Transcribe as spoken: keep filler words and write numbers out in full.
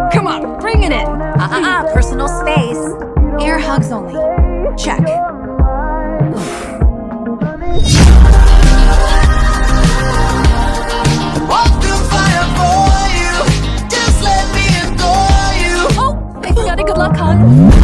Come on, bring it in. Uh-uh, personal space. Air hugs only. Check. Oh, I got a good luck hug.